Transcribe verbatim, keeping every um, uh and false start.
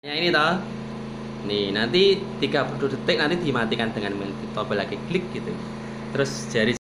Ya ini toh. Nih, nanti tiga puluh detik nanti dimatikan dengan tombol lagi klik gitu. Terus jari